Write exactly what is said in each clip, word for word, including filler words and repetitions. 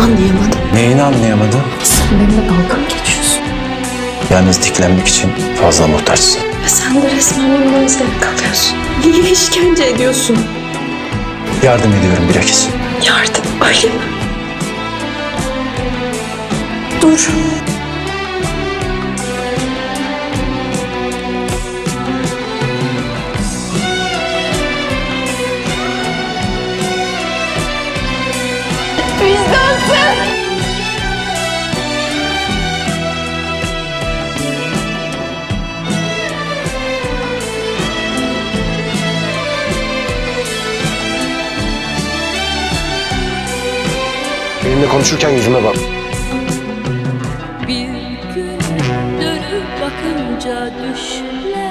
anlayamadım. Neyini anlayamadın? Sen benimle dalga mı geçiyorsun? Yalnız diklenmek için fazla muhtaçsın. Ve sen de resmen bundan zevk alıyorsun. Niye işkence ediyorsun? Yardım ediyorum bilakis. Yardım, öyle mi? Dur. Vicdansız! Benimle konuşurken yüzüme bak. Bir gün dönüp bakınca düşler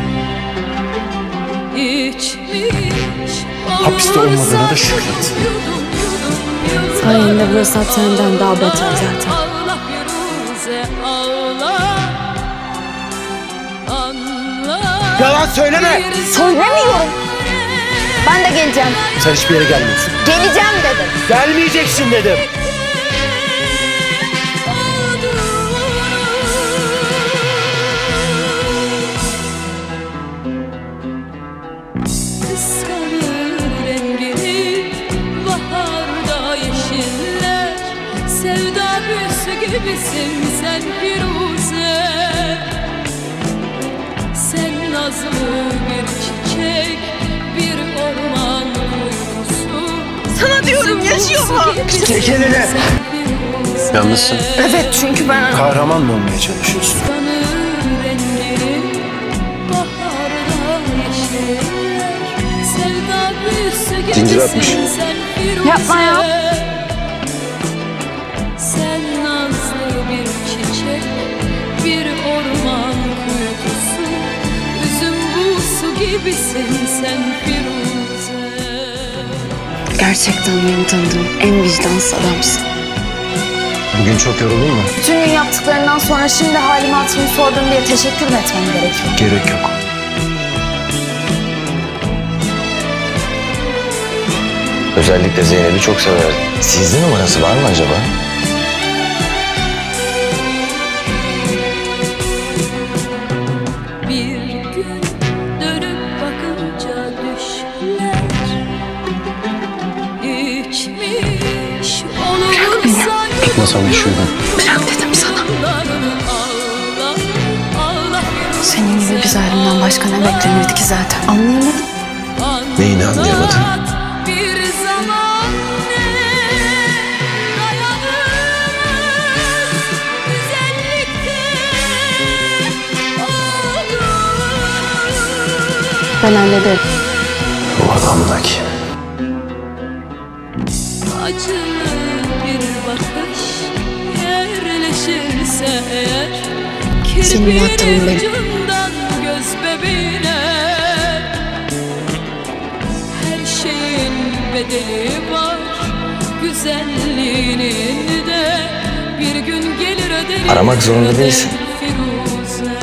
içmiş. Hapiste olmadığına da şükret. Sayende burası hapishaneden daha beter zaten. Allah Firuze Allah, Allah. Yalan söyleme! Söylemiyorum. Ben de geleceğim. Sen hiçbir yere gelmiyorsun. Geleceğim dedim. Gelmeyeceksin dedim. Kıskanır rengini baharda yeşiller, sevda büyüsü gibisin sen Firuze. Sen nazlı bir çiçek, bir orman uykusu. Sana diyorum, yaşıyor mu? Çek elini! Yalnızsın. Evet, çünkü ben... Kahraman mı olmaya çalışıyorsun? Kıskanır rengini baharda yeşiller, sevda büyüsü Zincir atmış. gibisin sen Firuze. Yapma ya. Sen nazlı bir çiçek, bir orman kuytusu, üzüm buğusu gibisin sen Firuze. Gerçekten benim tanıdığım en vicdansız adamsın. Bugün çok yoruldun mu? Bütün gün yaptıklarından sonra şimdi halimi hatırımı sordum diye teşekkür mü etmem gerekiyor? Gerek yok. Özellikle Zeynep'i çok severdim. Sizde numarası var mı acaba? Bir gün dönüp bakınca düşler içmiş olursa Tutmasam düşürdüm. Bırak dedim sana. Allah, Allah Senin gibi bir zalimden başka ne beklenirdi ki zaten? Anlayamadım. Neyini anlayamadın? Bir zaman ne dayanır güzellikte olur. Ben hallederim. Bu adam da kim? Acılı bir bakış yerleşirse eğer, Senin yaptığın kirpinin benim. ucundan göz bebeğine, her şeyin bedeli var, güzelliğinin de bir gün gelir öderiz. Aramak zorunda değilsin. Firuze.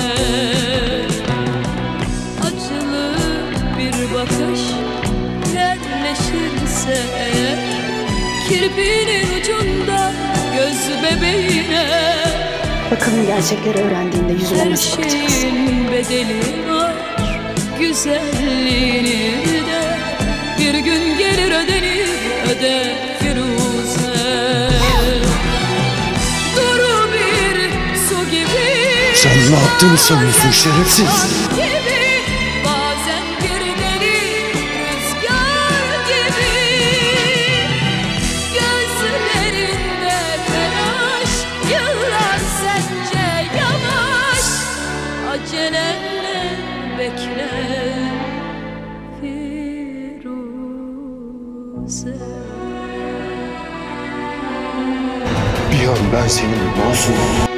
Acılı bir bakış yerleşirse eğer, kirpinin ucunda göz bebeğine, Bakalım gerçekleri öğrendiğinde yüzüme her nasıl bakacaksın? şeyin bedeli var, güzelliğini de bir gün gelir ödenir öde Firuze. Duru bir su gibi, Sen ne yaptığını sanıyorsun şerefsiz? gibi, bazen bir deli rüzgar gibi, gözlerinde telaş, yıllar sence yavaş, acelenle bekle Firuze. Bir an ben senin masum